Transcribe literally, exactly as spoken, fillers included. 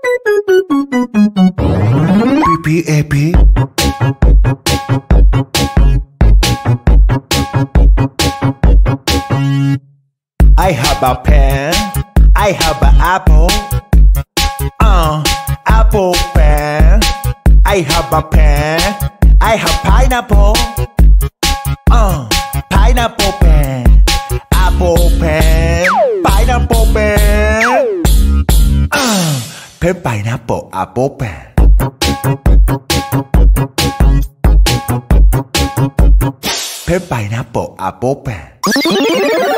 P P A P I have a pen I have an apple uh apple pen I have a pen I have pineapple uh pineapple pen apple pen pineapple pen uh pen pineapple apple pen pen pineapple apple pen